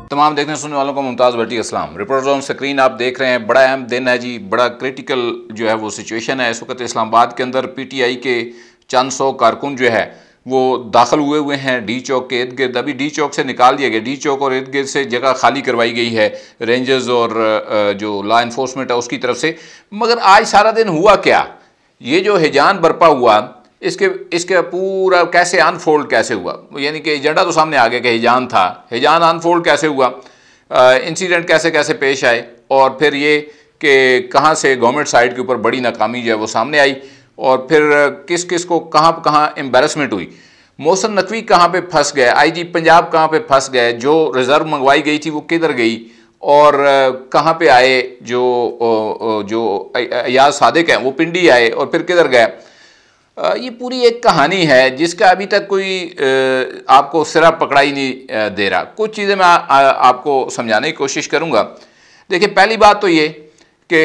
तमाम देखने सुनने वालों को मुमताज़ भट्टी अस्सलाम। रिपोर्टर्स ऑन स्क्रीन आप देख रहे हैं, बड़ा अहम दिन है जी, बड़ा क्रिटिकल जो है वो सिचुएशन है इस वक्त इस्लामाबाद के अंदर। पीटीआई के चंद सौ कारकुन जो है वो दाखिल हुए हैं डी चौक के इर्द गिर्द। अभी डी चौक से निकाल दिया गया, डी चौक और इर्द गिर्द से जगह खाली करवाई गई है रेंजर्स और जो लॉ इन्फोर्समेंट है उसकी तरफ से। मगर आज सारा दिन हुआ क्या, ये जो हिजान बरपा हुआ इसके पूरा कैसे अनफोल्ड कैसे हुआ, यानी कि एजेंडा तो सामने आ गया कि हिजान था, हिजान अनफोल्ड कैसे हुआ, इंसिडेंट कैसे कैसे पेश आए, और फिर ये कि कहाँ से गवर्नमेंट साइड के ऊपर बड़ी नाकामी जो है वो सामने आई, और फिर किस किस को कहाँ कहाँ एम्बेरसमेंट हुई। मोहसिन नकवी कहाँ पे फंस गए, आईजी पंजाब कहाँ पे फंस गए, जो रिजर्व मंगवाई गई थी वो किधर गई, और कहाँ पे आए जो अयाज सादिक हैं वो पिंडी आए और फिर किधर गए। ये पूरी एक कहानी है जिसका अभी तक कोई आपको सिरा पकड़ा ही नहीं दे रहा। कुछ चीज़ें मैं आपको समझाने की कोशिश करूँगा। देखिए, पहली बात तो ये कि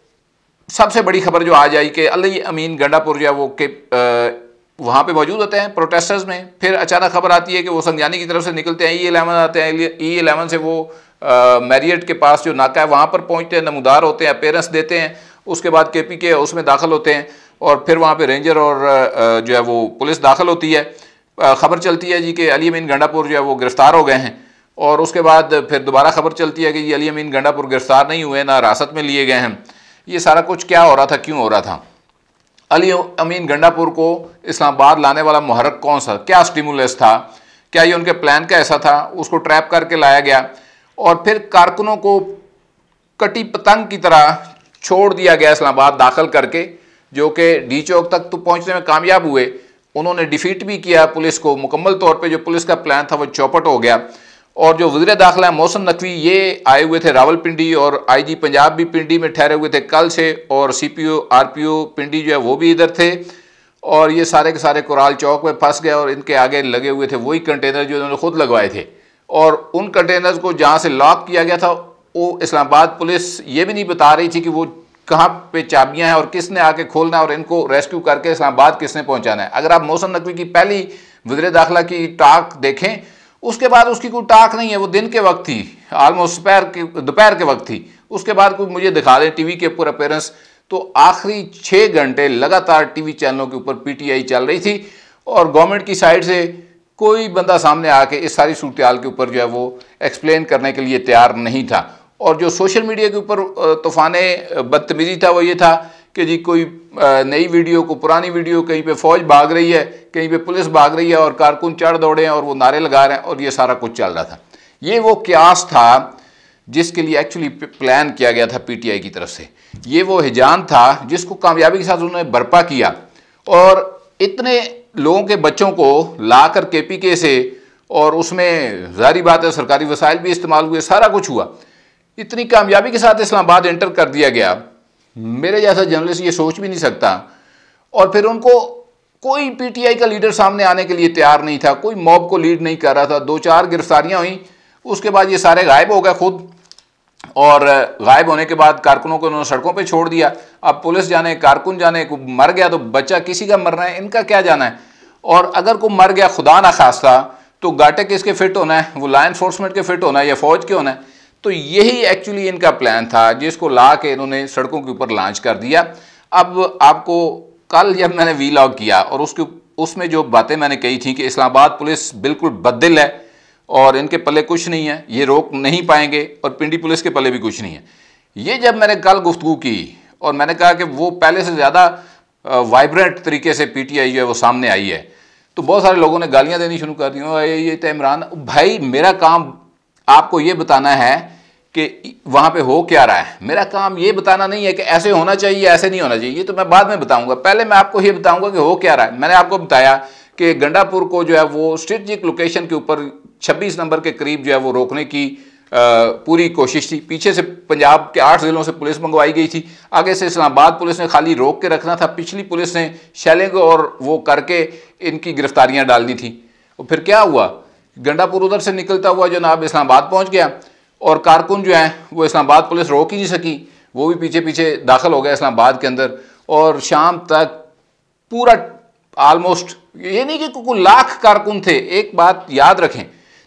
सबसे बड़ी खबर जो आज आई कि अली अमीन गंडापुर जो है वो कि वहाँ पे मौजूद होते हैं प्रोटेस्टर्स में, फिर अचानक खबर आती है कि वो संज्ञानी की तरफ से निकलते हैं, E11 आते हैं, E11 से वो मैरियट के पास जो नाका है वहाँ पर पहुँचते हैं, नमूदार होते हैं, अपीयरेंस देते हैं, उसके बाद KPK उसमें दाखिल होते हैं और फिर वहाँ पे रेंजर और जो है वो पुलिस दाखिल होती है। खबर चलती है जी कि अली अमीन गंडापुर जो है वो गिरफ़्तार हो गए हैं, और उसके बाद फिर दोबारा खबर चलती है कि ये अली अमीन गंडापुर गिरफ़्तार नहीं हुए, ना हिरासत में लिए गए हैं। ये सारा कुछ क्या हो रहा था, क्यों हो रहा था? अली अमीन गंडापुर को इस्लामाबाद लाने वाला मुहर्रिक कौन सा, क्या स्टिमुलस था, क्या ये उनके प्लान का ऐसा था? उसको ट्रैप करके लाया गया और फिर कारकुनों को कटी पतंग की तरह छोड़ दिया गया इस्लामाबाद दाखिल करके, जो कि डी चौक तक तो पहुंचने में कामयाब हुए। उन्होंने डिफीट भी किया पुलिस को मुकम्मल तौर पे, जो पुलिस का प्लान था वो चौपट हो गया। और जो वज़ीर दाखिला है मोहसिन नकवी, ये आए हुए थे रावलपिंडी, और आईजी पंजाब भी पिंडी में ठहरे हुए थे कल से, और CPO RPO पिंडी जो है वो भी इधर थे, और ये सारे के सारे कोराल चौक में फंस गए। और इनके आगे लगे हुए थे वही कंटेनर जो इन्होंने खुद लगवाए थे, और उन कंटेनर्स को जहाँ से लॉक किया गया था वो इस्लामाबाद पुलिस ये भी नहीं बता रही थी कि वो कहाँ पे चाबियां हैं और किसने आके खोलना है और इनको रेस्क्यू करके इस्लामाबाद किसने पहुंचाना है। अगर आप मोहसिन नकवी की पहली वज़ीर दाखिला की टाक देखें, उसके बाद उसकी कोई टाक नहीं है, वो दिन के वक्त थी, ऑलमोस्ट दोपहर के वक्त थी। उसके बाद कोई मुझे दिखा दें टीवी के ऊपर अपीयरेंस, तो आखिरी 6 घंटे लगातार टीवी चैनलों के ऊपर PTI चल रही थी, और गवर्नमेंट की साइड से कोई बंदा सामने आके इस सारी सूरत-ए-हाल के ऊपर जो है वो एक्सप्लेन करने के लिए तैयार नहीं था। और जो सोशल मीडिया के ऊपर तूफान बदतमीजी था वो ये था कि जी कोई नई वीडियो को पुरानी वीडियो, कहीं पे फौज भाग रही है, कहीं पे पुलिस भाग रही है, और कारकुन चढ़ दौड़े हैं और वो नारे लगा रहे हैं, और ये सारा कुछ चल रहा था। ये वो क्यास था जिसके लिए एक्चुअली प्लान किया गया था PTI की तरफ से। ये वो हिजान था जिसको कामयाबी के साथ उन्होंने बर्पा किया, और इतने लोगों के बच्चों को लाकर KPK से, और उसमें ज़ाहिर बात है सरकारी वसाइल भी इस्तेमाल हुए, सारा कुछ हुआ, इतनी कामयाबी के साथ इस्लामाबाद एंटर कर दिया गया। मेरे जैसा जर्नलिस्ट ये सोच भी नहीं सकता। और फिर उनको कोई PTI का लीडर सामने आने के लिए तैयार नहीं था, कोई मॉब को लीड नहीं कर रहा था। 2-4 गिरफ्तारियां हुई, उसके बाद ये सारे गायब हो गए खुद, और गायब होने के बाद कारकुनों को उन्होंने सड़कों पे छोड़ दिया। अब पुलिस जाने, कारकुन जाने, को मर गया तो बच्चा किसी का मरना है, इनका क्या जाना है। और अगर कोई मर गया खुदा ना खास्ता, तो घाटे किसके फिट होना है, वो लॉ इन्फोर्समेंट के फिट होना है या फौज के होना है। तो यही एक्चुअली इनका प्लान था जिसको ला के इन्होंने सड़कों के ऊपर लॉन्च कर दिया। अब आपको कल जब मैंने वीलॉग किया और उसमें जो बातें मैंने कही थी कि इस्लामाबाद पुलिस बिल्कुल बददिल है और इनके पल्ले कुछ नहीं है, ये रोक नहीं पाएंगे, और पिंडी पुलिस के पल्ले भी कुछ नहीं है, ये जब मैंने कल गुफ्तगू की और मैंने कहा कि वो पहले से ज़्यादा वाइब्रेंट तरीके से PTI जो है वो सामने आई है, तो बहुत सारे लोगों ने गालियाँ देनी शुरू कर दी। ये तो इमरान भाई, मेरा काम आपको ये बताना है कि वहाँ पे हो क्या रहा है। मेरा काम ये बताना नहीं है कि ऐसे होना चाहिए, ऐसे नहीं होना चाहिए, ये तो मैं बाद में बताऊंगा। पहले मैं आपको ये बताऊंगा कि हो क्या रहा है। मैंने आपको बताया कि गंडापुर को जो है वो स्ट्रेटेजिक लोकेशन के ऊपर 26 नंबर के करीब जो है वो रोकने की पूरी कोशिश थी। पीछे से पंजाब के 8 ज़िलों से पुलिस मंगवाई गई थी, आगे से इस्लामाबाद पुलिस ने खाली रोक के रखना था। पिछली पुलिस ने शेलिंग और वो करके इनकी गिरफ्तारियाँ डालनी थी। और फिर क्या हुआ, गंडापुर उधर से निकलता हुआ जनाब इस्लामाबाद पहुंच गया, और कारकुन जो है वो इस्लामाबाद पुलिस रोक ही नहीं सकी, वो भी पीछे पीछे दाखिल हो गया इस्लामाबाद के अंदर। और शाम तक पूरा ऑलमोस्ट, ये नहीं कि कोई लाख कारकुन थे, एक बात याद रखें,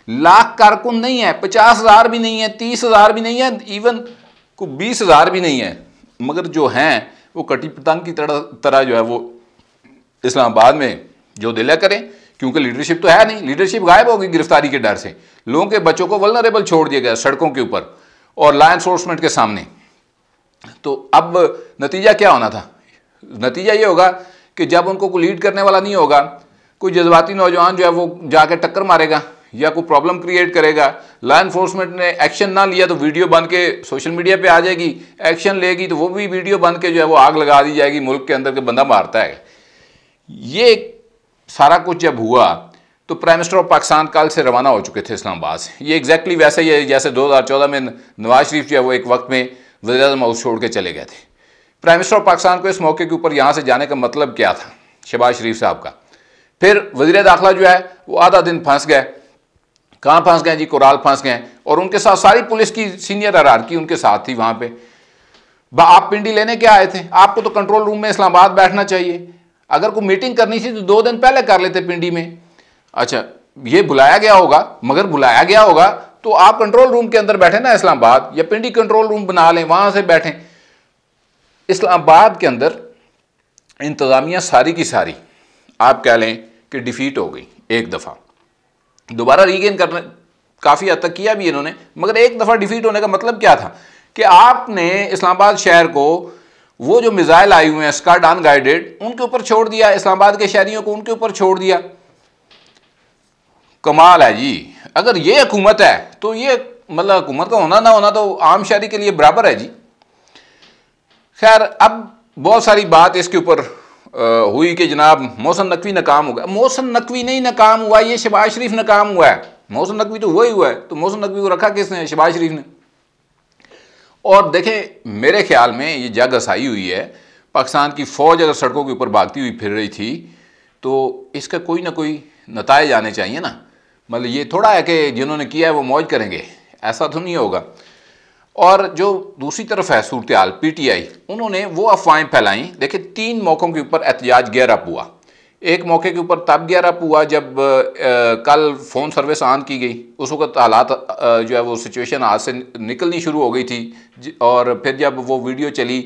लाख कारकुन नहीं है, 50,000 भी नहीं है, 30,000 भी नहीं है, इवन को 20,000 भी नहीं है, मगर जो हैं वो कटी पतंग की तरह जो है वो इस्लामाबाद में जो दिला करें, क्योंकि लीडरशिप तो है नहीं, लीडरशिप गायब हो गई गिरफ्तारी के डर से। लोगों के बच्चों को वल्नरेबल छोड़ दिया गया सड़कों के ऊपर और लॉ एनफोर्समेंट के सामने। तो अब नतीजा क्या होना था? नतीजा ये होगा कि जब उनको कोई लीड करने वाला नहीं होगा, कोई जज्बाती नौजवान जो है वो जाके टक्कर मारेगा या कोई प्रॉब्लम क्रिएट करेगा, लॉ एनफोर्समेंट ने एक्शन ना लिया तो वीडियो बन के सोशल मीडिया पे आ जाएगी, एक्शन लेगी तो वो भी वीडियो बन के जो है वो आग लगा दी जाएगी मुल्क के अंदर के बंदा मारता है। ये सारा कुछ जब हुआ तो प्राइम मिनिस्टर ऑफ पाकिस्तान कल से रवाना हो चुके थे इस्लामाबाद से। ये एग्जैक्टली वैसे ही है जैसे 2014 में नवाज शरीफ जो है वो एक वक्त में वज़ीर-ए-आज़म हाउस छोड़ के चले गए थे। प्राइम मिनिस्टर ऑफ पाकिस्तान को इस मौके के ऊपर यहाँ से जाने का मतलब क्या था शहबाज शरीफ साहब का? फिर वज़ीर दाखिला जो है वो आधा दिन फंस गए। कहाँ फंस गए जी? कोराल फंस गए, और उनके साथ सारी पुलिस की सीनियर हायरार्की उनके साथ थी वहाँ पे। आप पिंडी लेने क्या आए थे? आपको तो कंट्रोल रूम में इस्लामाबाद बैठना चाहिए। अगर कोई मीटिंग करनी थी तो 2 दिन पहले कर लेते पिंडी में। अच्छा, ये बुलाया गया होगा, मगर बुलाया गया होगा तो आप कंट्रोल रूम के अंदर बैठे ना इस्लामाबाद, या पिंडी कंट्रोल रूम बना लें, वहां से बैठें। इस्लामाबाद के अंदर इंतजामिया सारी की सारी आप कह लें कि डिफीट हो गई एक दफ़ा। दोबारा रीगेन करने काफ़ी हद तक किया भी इन्होंने, मगर एक दफ़ा डिफीट होने का मतलब क्या था कि आपने इस्लामाबाद शहर को वो जो मिसाइल आए हुए हैं स्कड अनगाइडेड उनके ऊपर छोड़ दिया, इस्लामाबाद के शहरियों को उनके ऊपर छोड़ दिया। कमाल है जी। अगर ये हुकूमत है तो ये मतलब हुकूमत का होना ना होना तो आम शहरी के लिए बराबर है जी। खैर, अब बहुत सारी बात इसके ऊपर हुई कि जनाब मोहसिन नकवी नाकाम हो गया। मोहसिन नकवी नहीं नाकाम हुआ, ये शहबाज शरीफ नाकाम हुआ है। मोहसिन नकवी तो हुआ ही हुआ है, तो मोहसिन नकवी को रखा किसने? शहबाज शरीफ ने। और देखें, मेरे ख्याल में ये जग हसाई हुई है। पाकिस्तान की फ़ौज अगर सड़कों के ऊपर भागती हुई फिर रही थी तो इसका कोई ना कोई नताइज आने चाहिए ना। मतलब ये थोड़ा है कि जिन्होंने किया है वो मौज करेंगे, ऐसा तो नहीं होगा। और जो दूसरी तरफ है सूरत हाल, PTI उन्होंने वो अफवाहें फैलाई। देखिए, 3 मौक़ों के ऊपर एहतजाज गेयर अप हुआ। एक मौके के ऊपर तब गेयर अप हुआ जब कल फ़ोन सर्विस ऑन की गई। उस वक्त हालात जो है वो सिचुएशन हाथ से निकलनी शुरू हो गई थी। और फिर जब वो वीडियो चली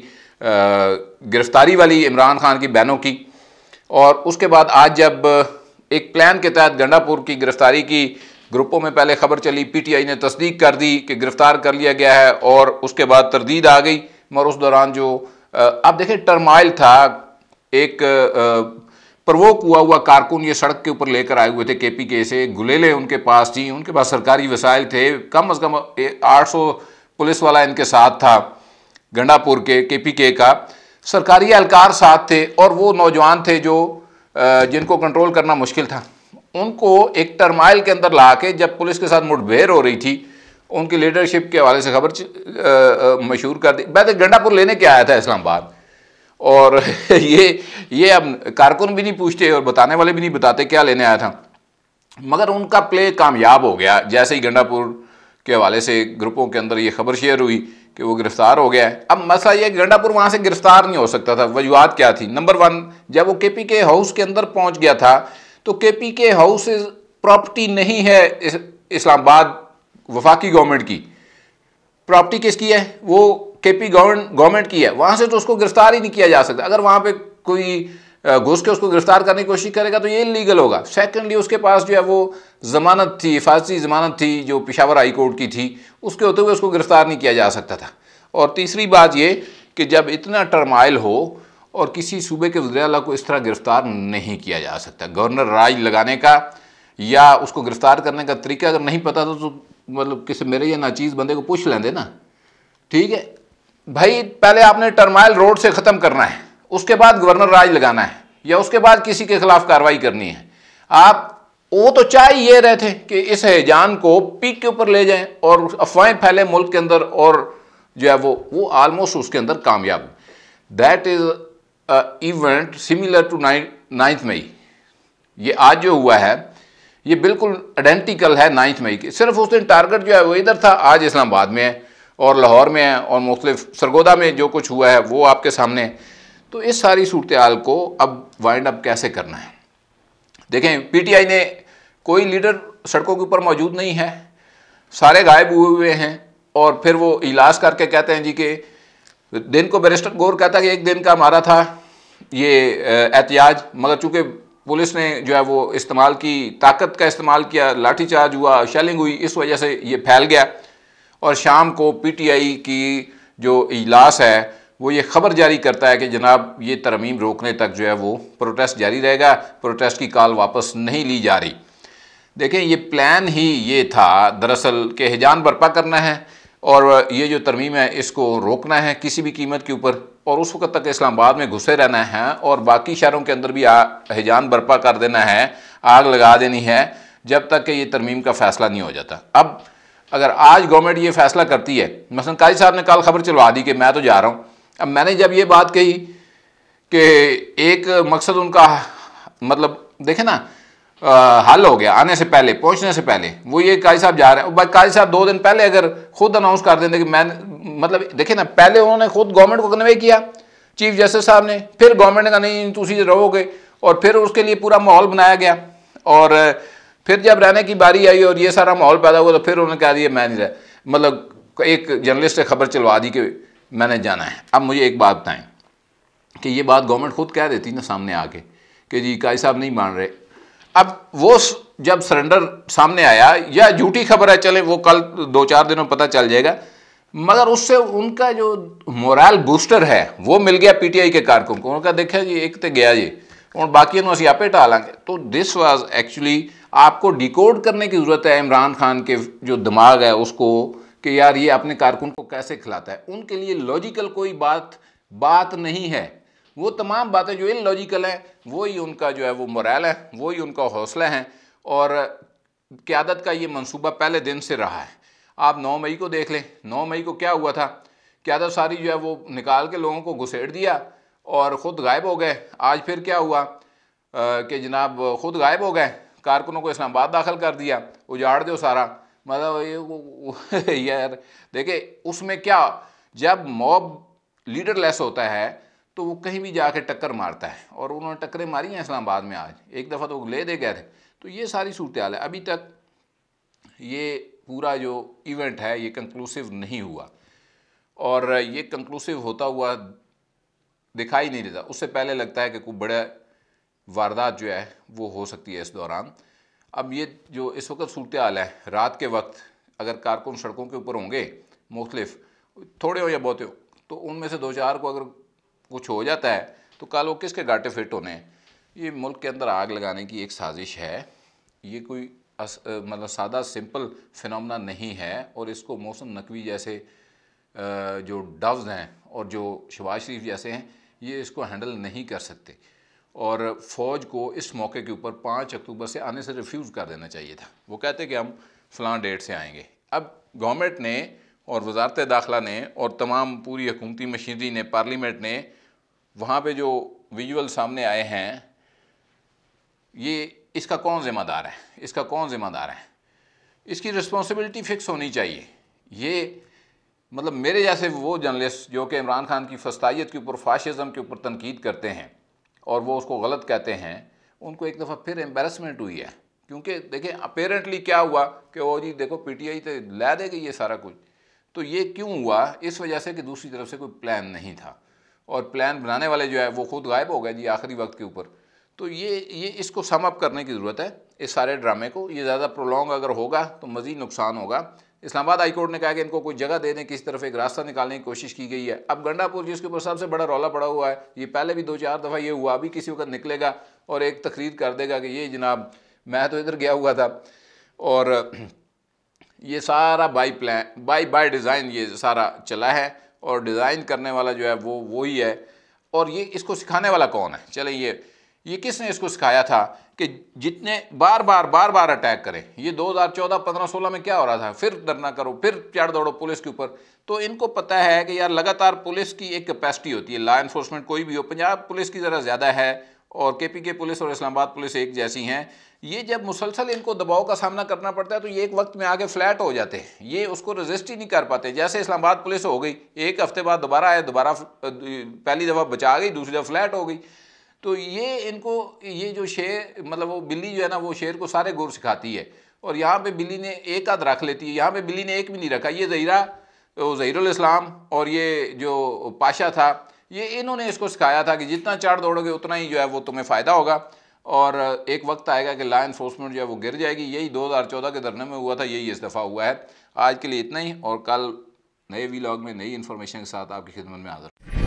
गिरफ्तारी वाली इमरान खान की बहनों की, और उसके बाद आज जब एक प्लान के तहत गंडापुर की गिरफ्तारी की ग्रुपों में पहले खबर चली, PTI ने तस्दीक कर दी कि गिरफ्तार कर लिया गया है, और उसके बाद तरदीद आ गई। मगर उस दौरान जो अब देखिए टर्माइल था, एक प्रवोक हुआ कारकुन ये सड़क के ऊपर लेकर आए हुए थे KPK से, गुलेले उनके पास थी, उनके पास सरकारी वसाइल थे, कम अज़ कम 800 पुलिस वाला इनके साथ था, गंडापुर के KPK का सरकारी एहलकार साथ थे, और वो नौजवान थे जो जिनको कंट्रोल करना मुश्किल था। उनको एक टर्माइल के अंदर ला के जब पुलिस के साथ मुठभेड़ हो रही थी, उनकी लीडरशिप के हवाले से खबर मशहूर कर दी। मैं गंडापुर लेने के आया था इस्लामाबाद, और ये अब कारकुन भी नहीं पूछते और बताने वाले भी नहीं बताते क्या लेने आया था। मगर उनका प्ले कामयाब हो गया। जैसे ही गंडापुर के हवाले से ग्रुपों के अंदर ये खबर शेयर हुई कि वो गिरफ्तार हो गया है। अब मसला ये गंडापुर वहाँ से गिरफ्तार नहीं हो सकता था। वजूहत क्या थी? नंबर 1, जब वो KPK हाउस के अंदर पहुँच गया था तो KPK हाउस प्रॉपर्टी नहीं है इस्लामाबाद वफाकी गवर्नमेंट की। प्रॉपर्टी किसकी है? वो KP गवर्नमेंट की है। वहाँ से तो उसको गिरफ्तार ही नहीं किया जा सकता। अगर वहाँ पे कोई घुस के उसको गिरफ्तार करने की कोशिश करेगा तो ये इलीगल होगा। सेकेंडली, उसके पास जो है वो ज़मानत थी, हिफाजती ज़मानत थी जो पेशावर हाई कोर्ट की थी, उसके होते हुए उसको गिरफ्तार नहीं किया जा सकता था। और तीसरी बात ये कि जब इतना टर्माइल हो और किसी सूबे के वज़ीर आला को इस तरह गिरफ्तार नहीं किया जा सकता। गवर्नर राज लगाने का या उसको गिरफ्तार करने का तरीका अगर नहीं पता तो मतलब किसी मेरे या नाचीज़ बंदे को पूछ लेंदे ना। ठीक है भाई, पहले आपने टर्माइल रोड से ख़त्म करना है, उसके बाद गवर्नर राज लगाना है, या उसके बाद किसी के खिलाफ कार्रवाई करनी है। आप वो तो चाह ये रहे थे कि इस हैजान को पीक के ऊपर ले जाएं और अफवाहें फैले मुल्क के अंदर, और जो है वो ऑलमोस्ट उसके अंदर कामयाब। That is event similar to 9 May. ये आज जो हुआ है ये बिल्कुल आइडेंटिकल है 9 मई के। सिर्फ उस दिन टारगेट जो है वो इधर था, आज इस्लामाबाद में है और लाहौर में है और मुख्तलिफ सरगोदा में जो कुछ हुआ है वो आपके सामने है। तो इस सारी सूरत हाल को अब वाइंड अप कैसे करना है? देखें, PTI ने कोई लीडर सड़कों के ऊपर मौजूद नहीं है, सारे गायब हुए हुए हैं। और फिर वो इलाज करके कहते हैं जी कि दिन को बैरिस्टर गौर कहता है कि एक दिन का हमारा था ये एहतियाज, मगर चूंकि पुलिस ने जो है वो इस्तेमाल की, ताकत का इस्तेमाल किया, लाठीचार्ज हुआ, शेलिंग हुई, इस वजह से ये फैल गया। और शाम को पीटीआई की जो इजलास है वो ये खबर जारी करता है कि जनाब ये तरमीम रोकने तक जो है वो प्रोटेस्ट जारी रहेगा, प्रोटेस्ट की कॉल वापस नहीं ली जा रही। देखें, ये प्लान ही ये था दरअसल कि हिजान बर्पा करना है और ये जो तरमीम है इसको रोकना है किसी भी कीमत के ऊपर, और उस वक्त तक इस्लामाबाद में घुसे रहना है और बाकी शहरों के अंदर भी हिजान बर्पा कर देना है, आग लगा देनी है जब तक कि ये तरमीम का फ़ैसला नहीं हो जाता। अब अगर आज गवर्नमेंट ये फैसला करती है, मसलन काजी साहब ने कल खबर चलवा दी कि मैं तो जा रहा हूँ। अब मैंने जब ये बात कही कि एक मकसद उनका, मतलब देखे ना, हल हो गया आने से पहले, पहुंचने से पहले, वो ये काजी साहब जा रहे हैं। भाई काजी साहब 2 दिन पहले अगर खुद अनाउंस कर देते कि मैं, मतलब देखे ना, पहले उन्होंने खुद गवर्नमेंट को कन्वे किया चीफ जस्टिस साहब ने, फिर गवर्नमेंट ने कहा नहीं तुम रहोगे, और फिर उसके लिए पूरा माहौल बनाया गया। और फिर जब रहने की बारी आई और ये सारा माहौल पैदा हुआ तो फिर उन्होंने कह दिया मैं नहीं रहा, मतलब एक जर्नलिस्ट ने खबर चलवा दी कि मैंने जाना है। अब मुझे एक बात बताएं कि ये बात गवर्नमेंट खुद कह देती ना सामने आके कि जी काजी साहब नहीं मान रहे। अब वो जब सरेंडर सामने आया, या झूठी खबर है, चले वो कल 2-4 दिनों में पता चल जाएगा, मगर उससे उनका जो मोरल बूस्टर है वो मिल गया पीटीआई के कारकुन को। उनका देखा जी एक तो गया जी और बाकी असी आपे टालांगे। तो दिस वाज एक्चुअली, आपको डिकोड करने की ज़रूरत है इमरान खान के जो दिमाग है उसको, कि यार ये अपने कारकुन को कैसे खिलाता है। उनके लिए लॉजिकल कोई बात नहीं है, वो तमाम बातें जो इलॉजिकल हैं वही उनका जो है वो मोरल है, वही उनका हौसला है। और क़यादत का ये मंसूबा पहले दिन से रहा है। आप 9 मई को देख लें, 9 मई को क्या हुआ था, क़यादत सारी जो है वो निकाल के लोगों को घुसेड़ दिया और ख़ुद गायब हो गए। आज फिर क्या हुआ कि जनाब ख़ुद गायब हो गए, कारकुनों को इस्लामाबाद दाखिल कर दिया, उजाड़ दो सारा। मतलब ये यार देखिए उसमें क्या, जब मॉब लीडरलेस होता है तो वो कहीं भी जाके टक्कर मारता है, और उन्होंने टक्करें मारी हैं इस्लामाबाद में। आज एक दफ़ा तो ले दे गए थे। तो ये सारी सूरत हाल है। अभी तक ये पूरा जो इवेंट है ये कंक्लूसिव नहीं हुआ, और ये कंक्लूसिव होता हुआ दिखाई नहीं देता। उससे पहले लगता है कि कोई बड़ा वारदात जो है वो हो सकती है इस दौरान। अब ये जो इस वक्त सूरत हाल है, रात के वक्त अगर कारकुन सड़कों के ऊपर होंगे मुख्तलिफ, थोड़े हो या बहुत हो, तो उनमें से 2-4 को अगर कुछ हो जाता है तो कल वो किसके घाटे फिट होने हैं। ये मुल्क के अंदर आग लगाने की एक साजिश है, ये कोई मतलब सादा सिंपल फिनोमेना नहीं है। और इसको मोहसिन नकवी जैसे जो डव्स हैं और जो शहबाज शरीफ जैसे हैं, ये इसको हैंडल नहीं कर सकते। और फ़ौज को इस मौके के ऊपर 5 अक्टूबर से आने से रिफ्यूज़ कर देना चाहिए था। वो कहते कि हम फ़लाँ डेट से आएंगे। अब गवर्नमेंट ने और वजारत दाखिला ने और तमाम पूरी हुकूमती मशीनरी ने, पार्लियामेंट ने, वहाँ पे जो विजुअल सामने आए हैं, ये इसका कौन ज़िम्मेदार है, इसका कौन ज़िम्मेदार है, इसकी रिस्पॉन्सिबिलिटी फ़िक्स होनी चाहिए। ये मतलब मेरे जैसे वो जर्नलिस्ट जो कि इमरान खान की फस्तायत के ऊपर, फाशिज़म के ऊपर तनकीद करते हैं और वो उसको गलत कहते हैं, उनको एक दफ़ा फिर एम्बेरसमेंट हुई है। क्योंकि देखें अपेरेंटली क्या हुआ कि वो जी देखो पीटीआई तो ला देगी ये सारा कुछ। तो ये क्यों हुआ, इस वजह से कि दूसरी तरफ से कोई प्लान नहीं था, और प्लान बनाने वाले जो है वो खुद गायब हो गए जी आखिरी वक्त के ऊपर। तो ये इसको सम अप करने की ज़रूरत है इस सारे ड्रामे को। ये ज़्यादा प्रोलॉन्ग अगर होगा तो मज़ीद नुकसान होगा। इस्लामाबाद हाई कोर्ट ने कहा कि इनको कोई जगह दे दें, किसी तरफ एक रास्ता निकालने की कोशिश की गई है। अब गंडापुर जिसके ऊपर सबसे बड़ा रौला पड़ा हुआ है, ये पहले भी 2-4 दफ़ा ये हुआ, अभी किसी वक्त निकलेगा और एक तकरीर कर देगा कि ये जनाब मैं तो इधर गया हुआ था। और ये सारा बाय डिज़ाइन ये सारा चला है, और डिज़ाइन करने वाला जो है वो वही है। और ये इसको सिखाने वाला कौन है? चले ये किसने इसको सिखाया था कि जितने बार बार अटैक करें। ये 2014, 15, 16 में क्या हो रहा था, फिर धरना करो, फिर चढ़ दौड़ो पुलिस के ऊपर। तो इनको पता है कि यार लगातार पुलिस की एक कैपेसिटी होती है, लॉ इन्फोर्समेंट कोई भी हो। पंजाब पुलिस की ज़रा ज़्यादा है और केपीके पुलिस और इस्लामाबाद पुलिस एक जैसी हैं। ये जब मुसलसल इनको दबाव का सामना करना पड़ता है तो ये एक वक्त में आगे फ्लैट हो जाते हैं, ये उसको रजिस्ट ही नहीं कर पाते। जैसे इस्लामाबाद पुलिस हो गई, एक हफ्ते बाद दोबारा आए, दोबारा पहली दफ़ा बचा गई, दूसरी दफ़ा फ्लैट हो गई। तो ये इनको ये जो शेर मतलब वो बिल्ली जो है ना वो शेर को सारे गुर सिखाती है, और यहाँ पे बिल्ली ने एक आध रख लेती है, यहाँ पे बिल्ली ने एक भी नहीं रखा। ये ज़हीरुल इस्लाम और ये जो पाशा था, ये इन्होंने इसको सिखाया था कि जितना चाड़ दौड़ोगे उतना ही जो है वो तुम्हें फ़ायदा होगा, और एक वक्त आएगा कि लॉ एनफोर्समेंट जो है वो गिर जाएगी। यही 2014 के धरने में हुआ था, यही इस दफ़ा हुआ है। आज के लिए इतना ही, और कल नए व्लॉग में नई इन्फॉर्मेशन के साथ आपकी खिदमत में हाजिर।